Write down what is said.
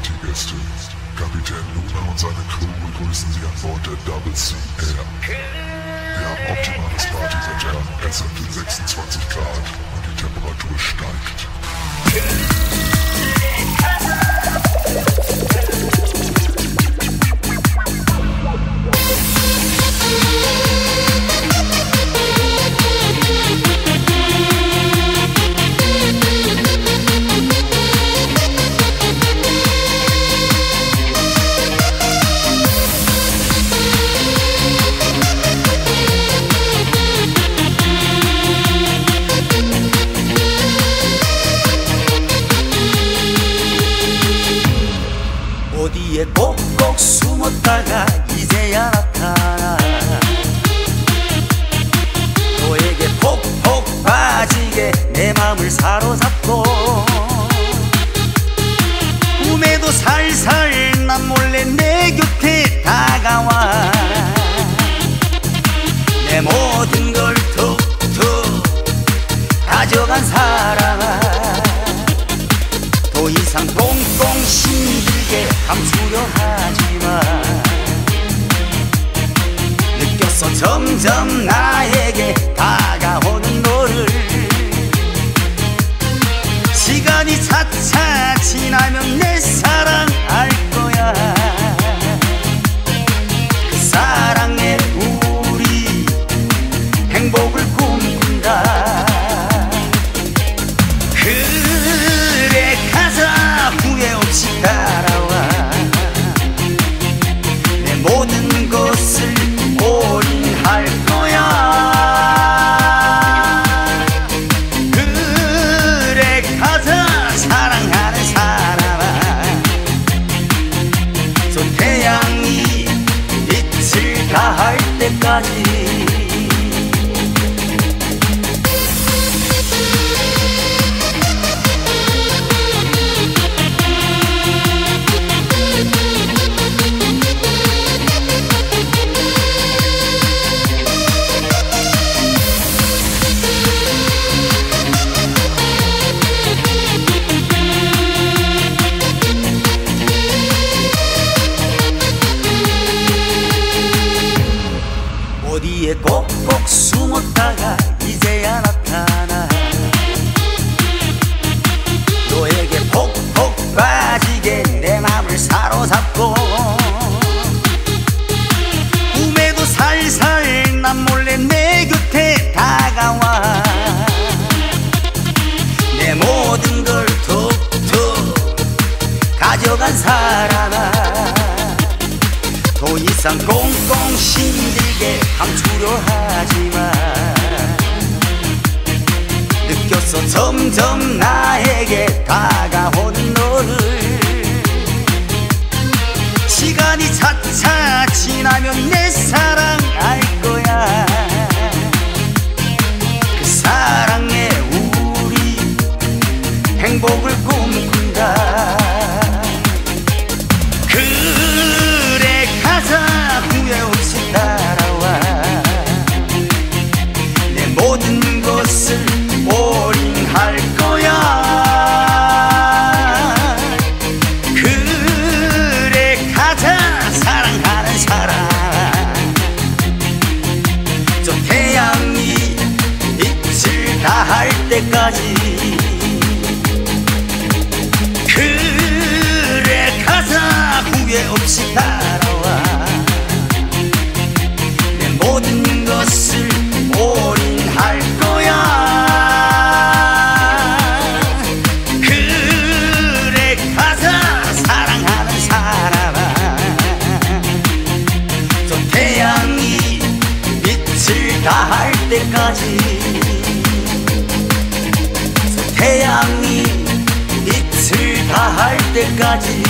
Partygäste. Kapitän Luna und seine Crew begrüßen Sie an Bord der Double C Air. Wir haben optimales Partywetter, es sind 26 Grad und die Temperatur steigt. 어디에 꼭꼭 숨었다가 이제야 나타나 너에게 폭폭 빠지게 내 맘을 사로잡고 꿈에도 살살 난 몰래 내 곁에 다가와 내 모든 걸 툭툭 가져간 사랑아 더 이상 꽁꽁 힘들게 감추려 하지마 느꼈어 점점 나에게 다가오는 너를 시간이 차차 지나면 내 사랑 알 거야 그 사랑에 우리 행복을 꿈꾼다 그래 가자 후회 없이 따라와 내 모든 것을 올인할 거야 그래 가자 사랑하는 사람아 저 태양이 빛을 다할 때까지 어디에 꼭꼭 숨었다가 이제야 나타나 너에게 폭폭 빠지게 내 맘을 사로잡고 꿈에도 살살 난 몰래 내 곁에 다가와 내 모든 걸 툭툭 가져간 사람아 더 이상 꽁꽁 힘들게 감추려 하지마 느꼈어 점점 나에게 다가오는 너를 시간이 차차 지나면 내 사랑 알 거야 그 사랑에 우리 행복을 꿈꾼다 후회 없이 따라와 내 모든 것을 올인할 거야 그래 가자 사랑하는 사람 저 태양이 빛을 다할 때까지 그래 가자 후회 없이 따라와 모든 것을 올인할 거야 그래 가자 사랑하는 사람아 저 태양이 빛을 다할 때까지 저 태양이 빛을 다할 때까지